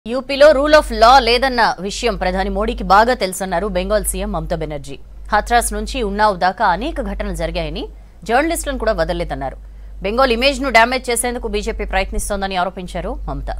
యూపీలో rule of law లేదన్న విషయం ప్రధాని మోడీకి బాగా తెలుసన్నారు బెంగాల్ సీఎం మమతా బెనర్జీ. హత్రాస్ నుంచి ఉన్నావ్ దాకా అనేక ఘటనలు జరిగాయని జర్నలిస్టులను కూడా వదలలేదన్నారు. బెంగాల్ ఇమేజ్ ను డ్యామేజ్ చేసేందుకు బీజేపీ ప్రయత్నిస్తోందని ఆరోపించారు Mamata.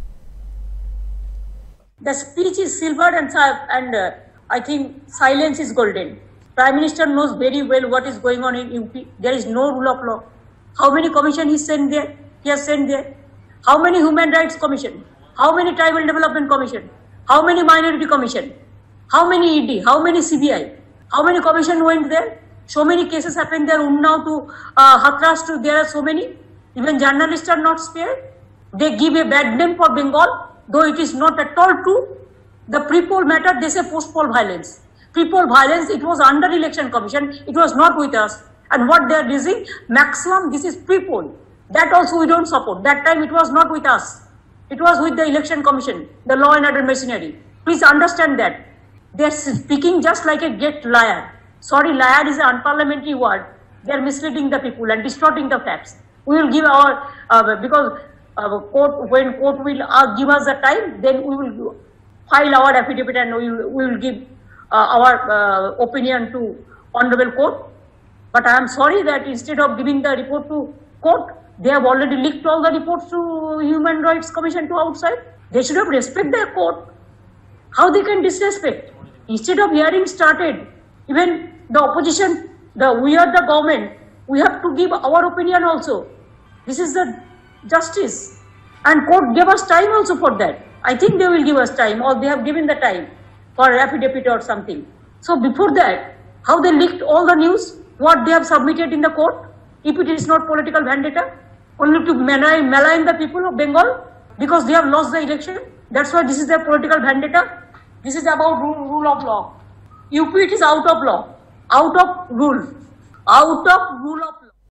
The speech is silver and I think silence is golden. Prime Minister knows very well what is going on in UP. There is no rule of law. How many commission he sent there? He has sent there. How many human rights commission? How many tribal development commission? How many minority commission? How many ED? How many CBI? How many commission went there? So many cases happened there. Unnao to Hathras to there are so many. Even journalists are not spared. They give a bad name for Bengal, though it is not at all true. The pre-poll matter, they say post-poll violence. Pre-poll violence, it was under election commission. It was not with us. And what they are using, maximum, this is pre-poll. That also we don't support. That time it was not with us. It was with the election commission, the law and order machinery. Please understand that. They are speaking just like a great liar. Sorry, liar is an unparliamentary word. They are misleading the people and distorting the facts. We will give our, because court, when court will give us the time, then we will file our affidavit and we will give our opinion to honorable court. But I am sorry that instead of giving the report to court, they have already leaked all the reports to Human Rights Commission to outside. They should have respect their court. How they can disrespect? Instead of hearing started, even the opposition, we are the government, we have to give our opinion also. This is the justice. And court gave us time also for that. I think they will give us time, or they have given the time for affidavit or something. So before that, how they leaked all the news, what they have submitted in the court, if it is not political vendetta, only to malign the people of Bengal because they have lost the election. That's why this is their political vendetta. This is about rule of law. UP, it is out of law, out of rule of law.